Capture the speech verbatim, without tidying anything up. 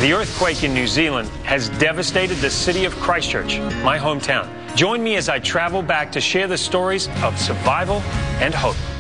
The earthquake in New Zealand has devastated the city of Christchurch, my hometown. Join me as I travel back to share the stories of survival and hope.